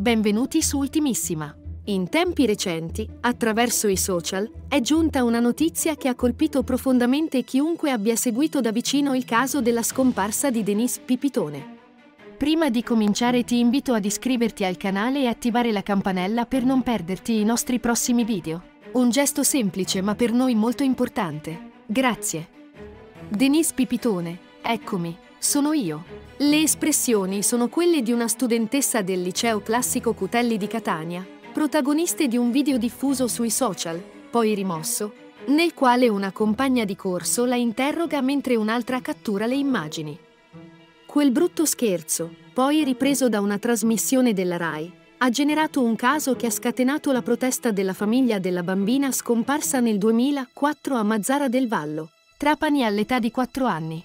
Benvenuti su Ultimissima. In tempi recenti, attraverso i social, è giunta una notizia che ha colpito profondamente chiunque abbia seguito da vicino il caso della scomparsa di Denise Pipitone. Prima di cominciare ti invito ad iscriverti al canale e attivare la campanella per non perderti i nostri prossimi video. Un gesto semplice ma per noi molto importante. Grazie. Denise Pipitone, eccomi, sono io. Le espressioni sono quelle di una studentessa del liceo classico Cutelli di Catania, protagoniste di un video diffuso sui social, poi rimosso, nel quale una compagna di corso la interroga mentre un'altra cattura le immagini. Quel brutto scherzo, poi ripreso da una trasmissione della Rai, ha generato un caso che ha scatenato la protesta della famiglia della bambina scomparsa nel 2004 a Mazara del Vallo, Trapani all'età di 4 anni.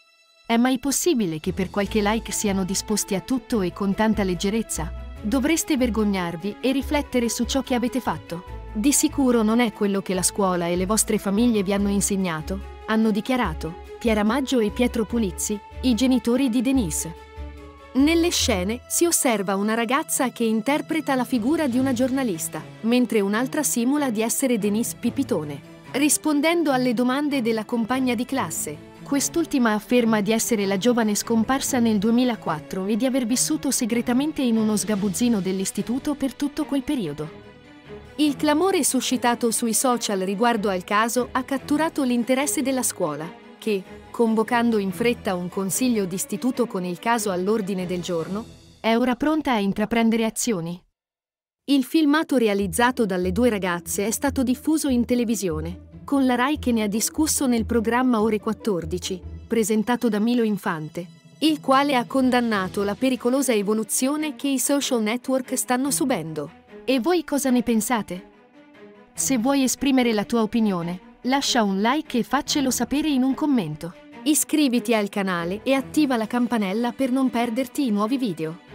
È mai possibile che per qualche like siano disposti a tutto e con tanta leggerezza? Dovreste vergognarvi e riflettere su ciò che avete fatto. Di sicuro non è quello che la scuola e le vostre famiglie vi hanno insegnato, hanno dichiarato Piera Maggio e Pietro Pulizzi, i genitori di Denise. Nelle scene si osserva una ragazza che interpreta la figura di una giornalista, mentre un'altra simula di essere Denise Pipitone. Rispondendo alle domande della compagna di classe, quest'ultima afferma di essere la giovane scomparsa nel 2004 e di aver vissuto segretamente in uno sgabuzzino dell'istituto per tutto quel periodo. Il clamore suscitato sui social riguardo al caso ha catturato l'interesse della scuola, che, convocando in fretta un consiglio d'istituto con il caso all'ordine del giorno, è ora pronta a intraprendere azioni. Il filmato realizzato dalle due ragazze è stato diffuso in televisione, con la Rai che ne ha discusso nel programma Ore 14, presentato da Milo Infante, il quale ha condannato la pericolosa evoluzione che i social network stanno subendo. E voi cosa ne pensate? Se vuoi esprimere la tua opinione, lascia un like e faccelo sapere in un commento. Iscriviti al canale e attiva la campanella per non perderti i nuovi video.